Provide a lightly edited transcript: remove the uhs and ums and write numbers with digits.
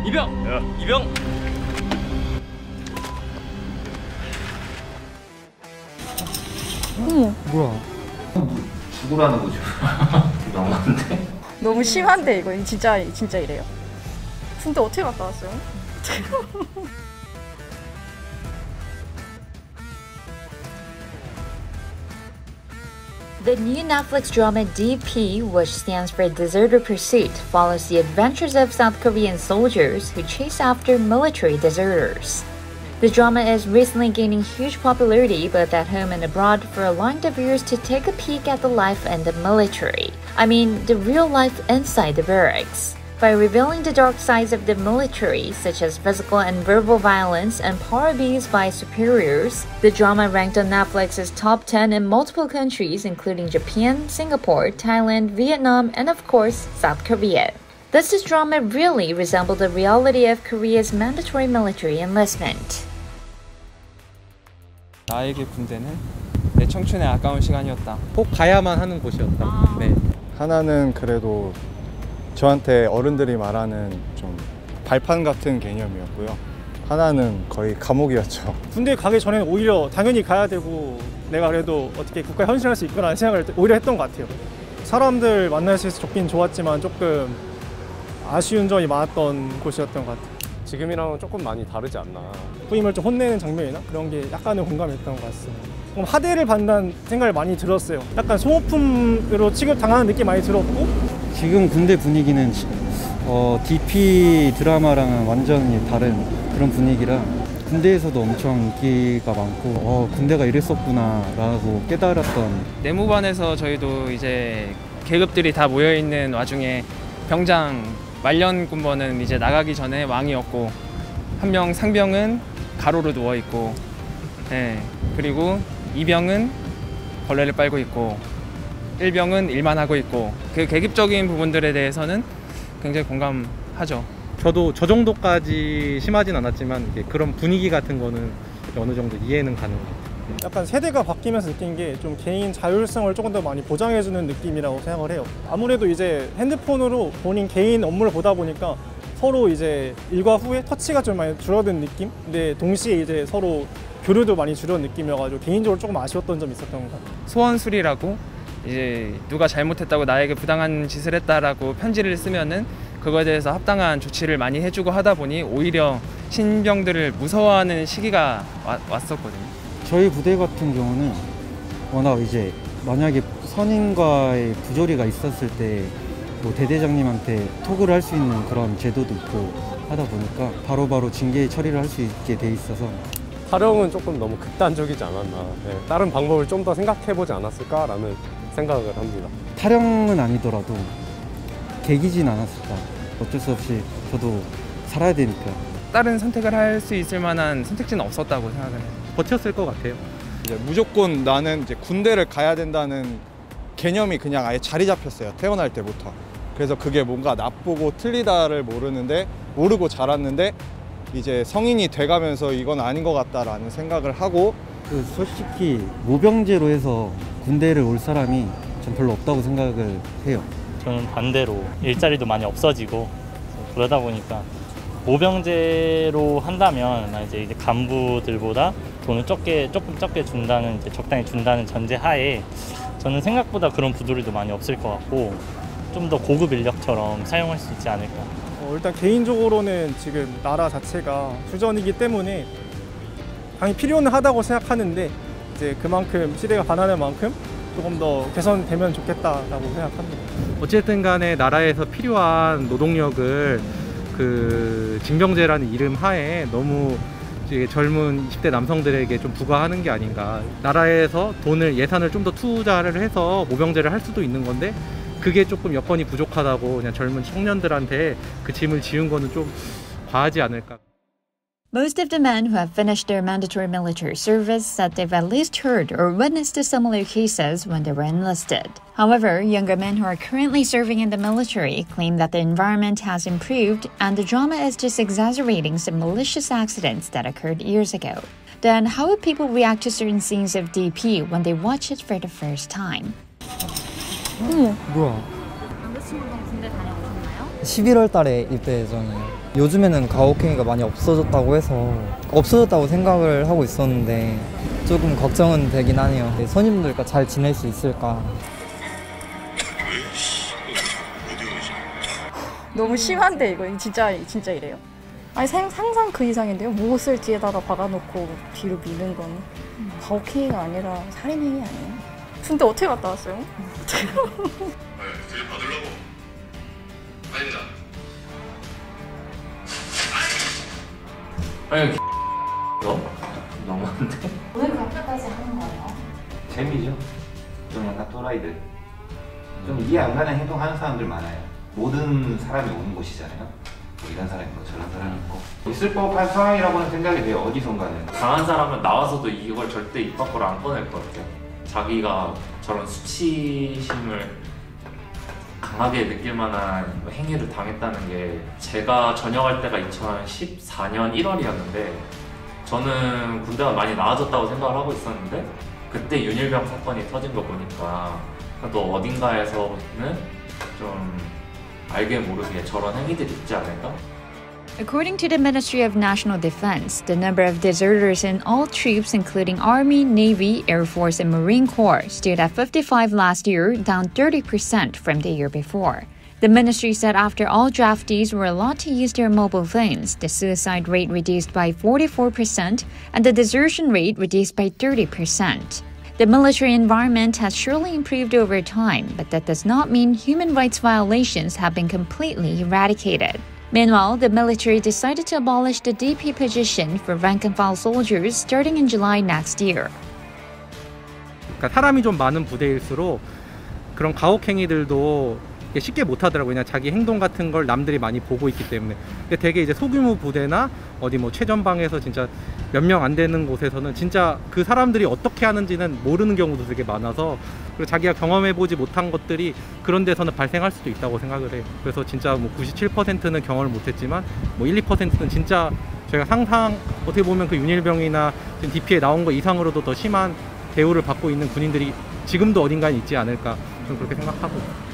이병! 야. 이병! 어머. 뭐야? 죽으라는 거죠. 너무한데? 너무 심한데 이거 진짜 이래요. 근데 어떻게 갔다 왔어요? The new Netflix drama DP, which stands for Deserter Pursuit, follows the adventures of South Korean soldiers who chase after military deserters. The drama is recently gaining huge popularity both at home and abroad for allowing the viewers to take a peek at the life in the military. I mean, the real life inside the barracks. By revealing the dark sides of the military, such as physical and verbal violence and power abuse by superiors, the drama ranked on Netflix's top 10 in multiple countries including Japan, Singapore, Thailand, Vietnam, and of course, South Korea. Thus, this drama really resembled the reality of Korea's mandatory military enlistment. 나에게 군대는 내 청춘의 아까운 시간이었다. 꼭 가야만 하는 곳이었다. 네. 하나는 그래도 저한테 어른들이 말하는 좀 발판 같은 개념이었고요. 하나는 거의 감옥이었죠. 군대 가기 전에는 오히려 당연히 가야 되고 내가 그래도 어떻게 국가에 헌신할 수 있구나 생각을 오히려 했던 것 같아요. 사람들 만날 수 있어서 좋긴 좋았지만 조금 아쉬운 점이 많았던 곳이었던 것 같아요. 지금이랑은 조금 많이 다르지 않나. 후임을 좀 혼내는 장면이나 그런 게 약간은 공감했던 것 같습니다. 좀 하대를 받는다는 생각을 많이 들었어요. 약간 소모품으로 취급당하는 느낌 많이 들었고, 지금 군대 분위기는 DP 드라마랑은 완전히 다른 그런 분위기라 군대에서도 엄청 인기가 많고 군대가 이랬었구나 라고 깨달았던. 내무반에서 저희도 이제 계급들이 다 모여있는 와중에 병장 말년 군번은 이제 나가기 전에 왕이었고, 한 명 상병은 가로로 누워있고, 네, 그리고 2병은 걸레를 빨고 있고 1병은 일만 하고 있고, 그 계급적인 부분들에 대해서는 굉장히 공감하죠. 저도 저 정도까지 심하진 않았지만 그런 분위기 같은 거는 어느 정도 이해는 가는 것 같아요. 약간 세대가 바뀌면서 느낀 게 좀 개인 자율성을 조금 더 많이 보장해주는 느낌이라고 생각을 해요. 아무래도 이제 핸드폰으로 본인 개인 업무를 보다 보니까 서로 이제 일과 후에 터치가 좀 많이 줄어든 느낌? 근데 동시에 이제 서로 교류도 많이 줄어든 느낌이어가지고 개인적으로 조금 아쉬웠던 점이 있었던 것 같아요. 소원술이라고 이제 누가 잘못했다고 나에게 부당한 짓을 했다라고 편지를 쓰면은 그거에 대해서 합당한 조치를 많이 해주고 하다 보니 오히려 신병들을 무서워하는 시기가 왔었거든요. 저희 부대 같은 경우는 워낙 이제 만약에 선임과의 부조리가 있었을 때 뭐 대대장님한테 톡을 할 수 있는 그런 제도도 있고 하다 보니까 바로바로 징계 처리를 할 수 있게 돼 있어서 타령은 조금 너무 극단적이지 않았나. 네, 다른 방법을 좀 더 생각해보지 않았을까라는 생각을 합니다. 타령은 아니더라도 개기진 않았을까. 어쩔 수 없이 저도 살아야 되니까. 다른 선택을 할 수 있을 만한 선택지는 없었다고 생각을 해요. 버텼을 것 같아요. 이제 무조건 나는 이제 군대를 가야 된다는 개념이 그냥 아예 자리 잡혔어요. 태어날 때부터. 그래서 그게 뭔가 나쁘고 틀리다를 모르고 자랐는데 이제 성인이 돼가면서 이건 아닌 것 같다라는 생각을 하고, 솔직히 모병제로 해서 군대를 올 사람이 전 별로 없다고 생각을 해요. 저는 반대로 일자리도 많이 없어지고 그러다 보니까 모병제로 한다면 이제 간부들보다 돈을 조금 적게 준다는, 이제 적당히 준다는 전제하에 저는 생각보다 그런 부조리도 많이 없을 것 같고 좀 더 고급 인력처럼 사용할 수 있지 않을까. 일단 개인적으로는 지금 나라 자체가 휴전이기 때문에 당연히 필요는 하다고 생각하는데 이제 그만큼 시대가 변하는 만큼 조금 더 개선되면 좋겠다라고 생각합니다. 어쨌든 간에 나라에서 필요한 노동력을 징병제라는 이름 하에 너무 젊은 20대 남성들에게 좀 부과하는 게 아닌가. 나라에서 예산을 좀 더 투자를 해서 모병제를 할 수도 있는 건데 그게 조금 여건이 부족하다고 그냥 젊은 청년들한테 그 짐을 지은 거는 좀 과하지 않을까. Most of the men who have finished their mandatory military service said they've at least heard or witnessed to similar cases when they were enlisted. However, younger men who are currently serving in the military claim that the environment has improved and the drama is just exaggerating some malicious accidents that occurred years ago. Then, how would people react to certain scenes of DP when they watch it for the first time? 어머. 뭐야? 남자친구랑 군대 다녀오셨나요? 11월 달에 입대 예정이에요. 요즘에는 가혹행위가 많이 없어졌다고 해서 없어졌다고 생각을 하고 있었는데 조금 걱정은 되긴 하네요. 선임들과 잘 지낼 수 있을까. 너무 심한데 이거 진짜 이래요? 아니 상상 그 이상인데요. 못을 뒤에다가 박아놓고 뒤로 미는 건 가혹행위가 아니라 살인행위 아니에요? 근데 어떻게 갔다 왔어요? 네, 드립 받으려고. 아닙니다. 아니, 너? 너무한데? 왜 그렇게까지 하는 거예요? 재미죠. 좀 약간 또라이들. 좀 이해 안 가는 행동하는 사람들 많아요. 모든 사람이 오는 곳이잖아요. 뭐 이런 사람이 있고 저런 사람이 있고 있을 법한 상황이라고는 생각이 돼요. 어디선가는. 강한 사람은 나와서도 이걸 절대 입 밖으로 안 꺼낼 것 같아요. 자기가 저런 수치심을 강하게 느낄 만한 행위를 당했다는 게, 제가 전역할 때가 2014년 1월이었는데 저는 군대가 많이 나아졌다고 생각을 하고 있었는데, 그때 윤일병 사건이 터진 거 보니까 또 어딘가에서는 좀 알게 모르게 저런 행위들이 있지 않을까? According to the Ministry of National Defense, the number of deserters in all troops, including Army, Navy, Air Force, and Marine Corps, stood at 55 last year, down 30% from the year before. The ministry said after all draftees were allowed to use their mobile phones, the suicide rate reduced by 44% and the desertion rate reduced by 30%. The military environment has surely improved over time, but that does not mean human rights violations have been completely eradicated. Meanwhile, the military decided to abolish the DP position for rank-and-file soldiers starting in July next year. 그러니까 사람이 좀 많은 부대일수록 그런 가혹행위들도 쉽게 못하더라고요. 그냥 자기 행동 같은 걸 남들이 많이 보고 있기 때문에. 근데 되게 이제 소규모 부대나 어디 뭐 최전방에서 진짜 몇 명 안 되는 곳에서는 진짜 그 사람들이 어떻게 하는지는 모르는 경우도 되게 많아서, 그리고 자기가 경험해보지 못한 것들이 그런 데서는 발생할 수도 있다고 생각을 해요. 그래서 진짜 뭐 97%는 경험을 못했지만 뭐 1, 2%는 진짜 저희가 상상, 어떻게 보면 그 윤일병이나 지금 DP에 나온 거 이상으로도 더 심한 대우를 받고 있는 군인들이 지금도 어딘가에 있지 않을까, 저는 그렇게 생각하고.